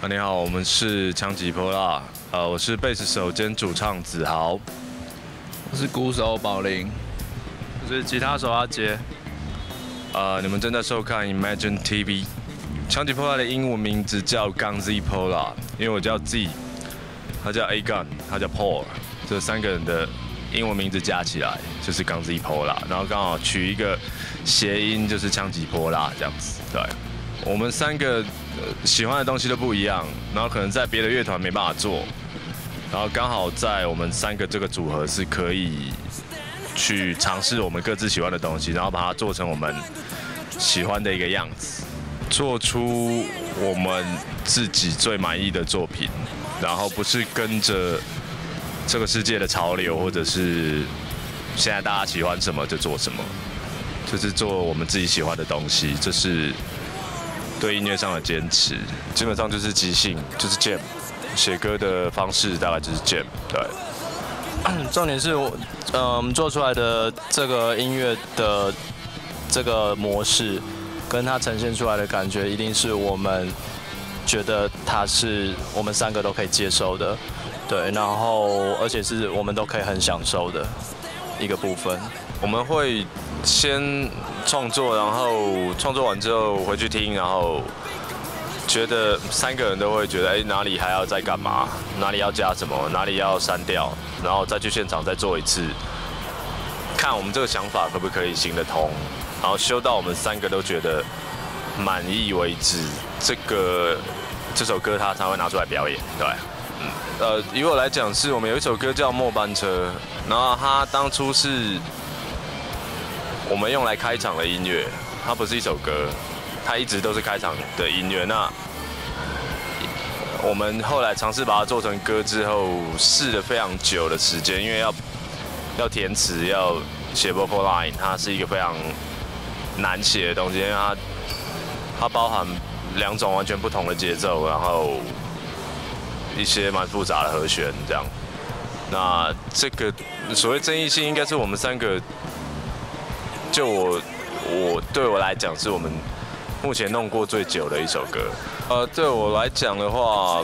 你好，我们是枪击泼辣，我是贝斯手兼主唱子豪， 我是鼓手宝林， 我是吉他手阿杰。 你们正在收看 Imagine TV。枪击泼辣的英文名字叫 Gunzy Polar， 因为我叫 Z， 他叫 A Gun， 他叫 Paul， 这3个人的英文名字加起来就是 Gunzy Polar， 然后刚好取一个谐音，就是枪击泼辣这样子。对，我们3个喜欢的东西都不一样，然后可能在别的乐团没办法做，然后刚好在我们3个这个组合是可以去尝试我们各自喜欢的东西，然后把它做成我们喜欢的一个样子，做出我们自己最满意的作品，然后不是跟着这个世界的潮流，或者是现在大家喜欢什么就做什么，就是做我们自己喜欢的东西，这是对音乐上的坚持。基本上就是即兴，就是 jam， 写歌的方式大概就是 jam， 对。 重点是我们做出来的这个音乐的这个模式，跟它呈现出来的感觉，一定是我们觉得它是我们3个都可以接受的，对，然后而且是我们都可以很享受的一个部分。 我们会先创作，然后创作完之后回去听，然后觉得3个人都会觉得，哪里还要再干嘛，哪里要加什么，哪里要删掉，然后再去现场再做一次，看我们这个想法可不可以行得通，然后修到我们3个都觉得满意为止，这首歌他才会拿出来表演，对。以我来讲，是我们有一首歌叫《末班车》，然后它当初是我们用来开场的音乐，它不是一首歌，它一直都是开场的音乐。那我们后来尝试把它做成歌之后，试了非常久的时间，因为要填词，要写 vocal line， 它是一个非常难写的东西，因为它包含2种完全不同的节奏，然后一些蛮复杂的和弦这样。那这个所谓争议性，应该是我们3个，就对我来讲，是我们目前弄过最久的一首歌。对我来讲的话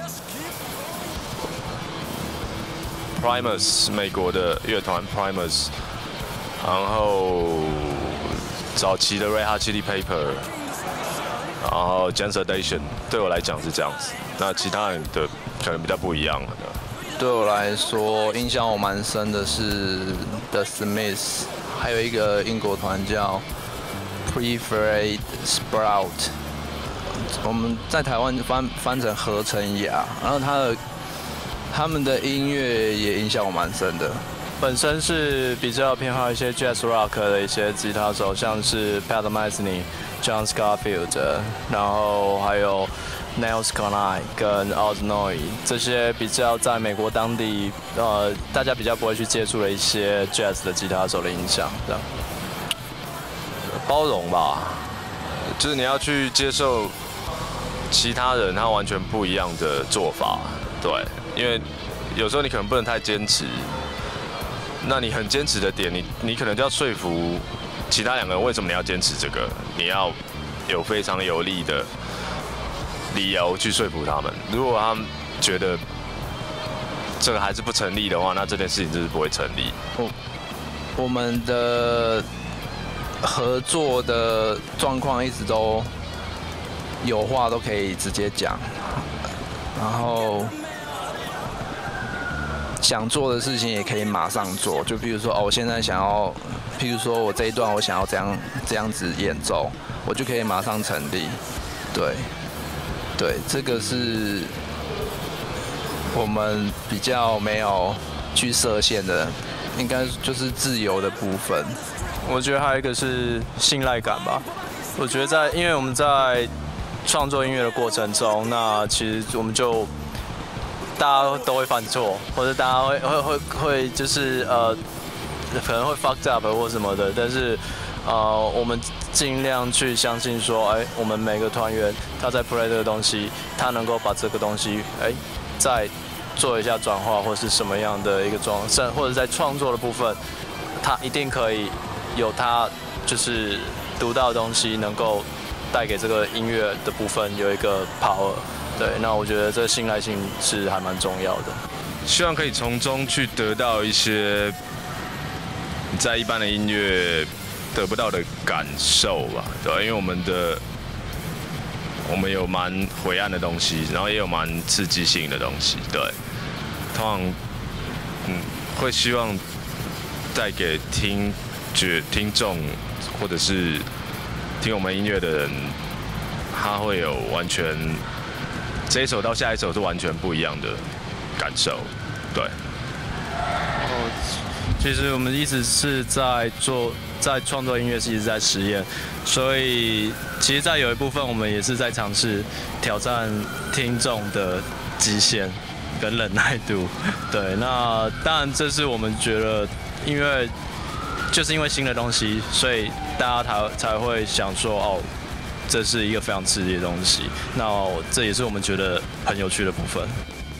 ，Primus 美国的乐团 Primus， 然后早期的 Red Hot Chili Pepper， 然后 Jam Station， 对我来讲是这样子。那其他人的可能比较不一样了。 对我来说，印象我蛮深的是 The Smiths， 还有一个英国团叫 Preferred Sprout， 我们在台湾翻成合成牙，然后他们的音乐也影响我蛮深的。 本身是比较偏好一些 Jazz Rock 的一些吉他手，像是 Pat Metheny、John Scofield， 然后还有Nels Cline 跟 Oznoy 这些比较在美国当地大家比较不会去接触的一些 Jazz 的吉他手的影响，这样。 包容吧，就是你要去接受其他人他完全不一样的做法，对，因为有时候你可能不能太坚持，那你很坚持的点，你可能就要说服其他2个人为什么你要坚持这个，你要有非常有力的理由去说服他们。如果他们觉得这个还是不成立的话，那这件事情就是不会成立。 我们的合作的状况一直都有话都可以直接讲，然后想做的事情也可以马上做。就比如说，我现在想要，譬如说我这一段我想要这样子演奏，我就可以马上成立。对，这个是我们比较没有去设限的，应该就是自由的部分。 我觉得还有一个是信赖感吧。我觉得因为我们在创作音乐的过程中，那其实我们就大家都会犯错，或者大家会就是可能会 fucked up 或什么的，但是我们尽量去相信说，我们每个团员他在 play 这个东西，他能够把这个东西，再做一下转化，或是什么样的一个或者在创作的部分，他一定可以有他就是独到的东西，能够带给这个音乐的部分有一个 power。 对，那我觉得这信赖性是还蛮重要的。 希望可以从中去得到一些你在一般的音乐得不到的感受吧，对吧？因为我们有蛮灰暗的东西，然后也有蛮刺激性的东西，对。通常，会希望带给听众或者是听我们音乐的人，他会有完全这一首到下一首是完全不一样的感受，对。 其实我们一直是在创作音乐，是一直在实验，所以其实，在有一部分我们也是在尝试挑战听众的极限跟忍耐度。对，那当然这是我们觉得，就是因为新的东西，所以大家才会想说，哦，这是一个非常刺激的东西。那这也是我们觉得很有趣的部分。